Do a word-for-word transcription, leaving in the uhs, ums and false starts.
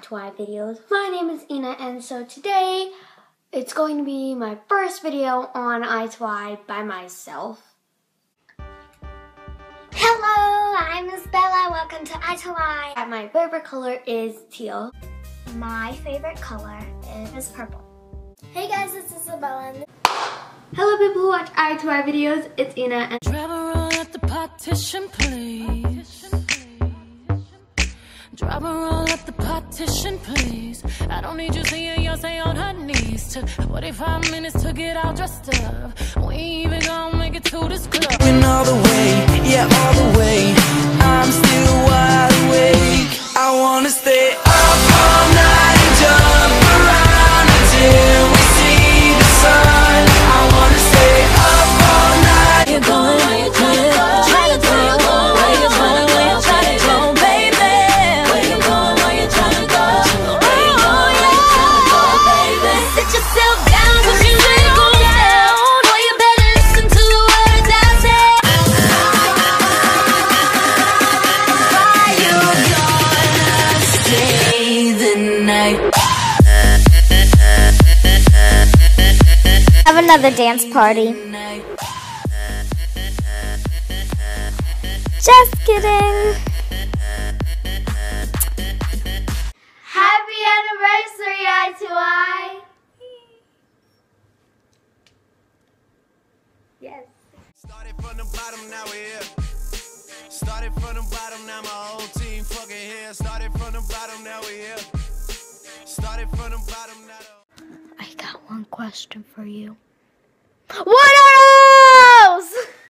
to Y videos. My name is Ina, and so today it's going to be my first video on I to Y by myself. Hello, I'm Isabella. Welcome to I to Y. My favorite color is teal. My favorite color is purple. Hey guys, it's Isabella. Hello people who watch I to Y videos, it's Ina. And Drive around at the partition, please. Drive around at the partition, please. I don't need you seeing Beyonce on her knees. Took forty-five minutes to get all dressed up. We ain't even gonna make it to this club. And all the way, yeah, all the way. I'm still wide awake. I wanna stay up all night and jump around until we see the sun. I wanna stay up all night. You're going, where you trying to go? Try to go, where you trying to go? Try to go, baby. Where you going, where you trying to go? Where you going, where you trying to go, baby? Sit yourself down, cause you ain't go down. Well, you better listen to the words I say. Why you gonna stay the night? Have another dance party. Just kidding. happy anniversary, I to Y! Yes. Started from the bottom, now we're here. Started from the bottom, now my whole team fucking here. Started from the bottom, now we're here. Started from the bottom, now the... I got one question for you. What